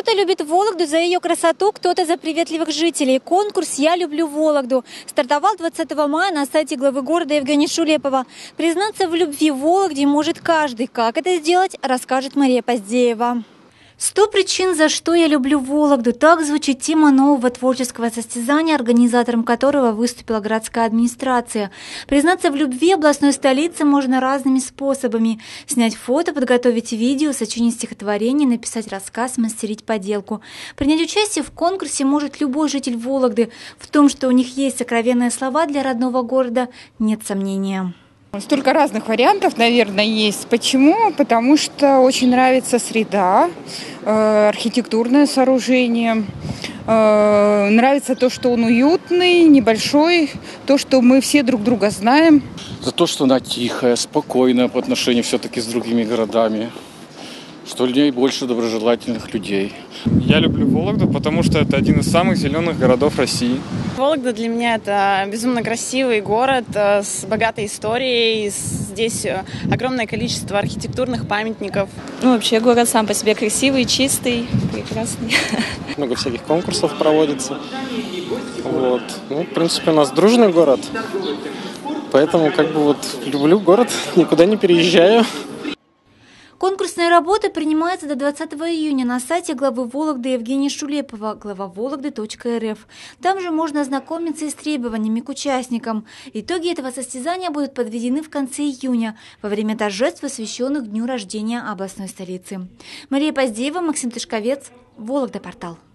Кто-то любит Вологду за ее красоту, кто-то за приветливых жителей. Конкурс «Я люблю Вологду» стартовал 20 мая на сайте главы города Евгения Шулепова. Признаться в любви Вологде может каждый. Как это сделать, расскажет Мария Поздеева. 100 причин, за что я люблю Вологду. Так звучит тема нового творческого состязания, организатором которого выступила городская администрация. Признаться в любви областной столицы можно разными способами. Снять фото, подготовить видео, сочинить стихотворение, написать рассказ, мастерить поделку. Принять участие в конкурсе может любой житель Вологды. В том, что у них есть сокровенные слова для родного города, нет сомнения. Столько разных вариантов, наверное, есть. Почему? Потому что очень нравится среда, архитектурное сооружение. Нравится то, что он уютный, небольшой, то, что мы все друг друга знаем. За то, что она тихая, спокойная по отношению все-таки с другими городами, что в ней больше доброжелательных людей. Я люблю Вологду, потому что это один из самых зеленых городов России. Вологда для меня это безумно красивый город с богатой историей. Здесь огромное количество архитектурных памятников. Вообще город сам по себе красивый, чистый, прекрасный. Много всяких конкурсов проводится. В принципе, у нас дружный город. Поэтому люблю город, никуда не переезжаю. Конкурсные работы принимаются до 20 июня на сайте главы Вологды Евгения Шулепова глававологды.рф. Там же можно ознакомиться и с требованиями к участникам. Итоги этого состязания будут подведены в конце июня, во время торжеств, посвященных дню рождения областной столицы. Мария Поздеева, Максим Тышковец, Вологда портал.